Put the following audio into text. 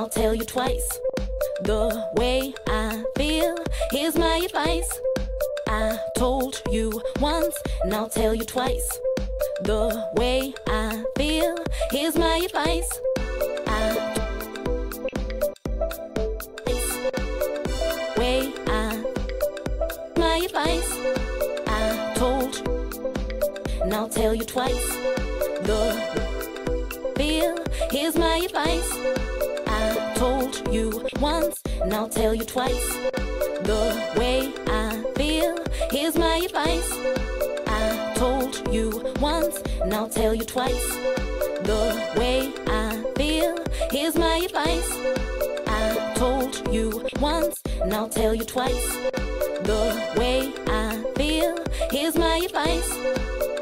I'll tell you twice. The way I feel, here's my advice. I told you once, and I'll tell you twice. The way I feel, here's my advice. My advice. I told you, and I'll tell you twice. The feel, here's my advice. I told you once, and I'll tell you twice. The way I feel, here's my advice. I told you once, and I'll tell you twice. The way I feel, here's my advice. I told you once, and I'll tell you twice. The way I feel, here's my advice.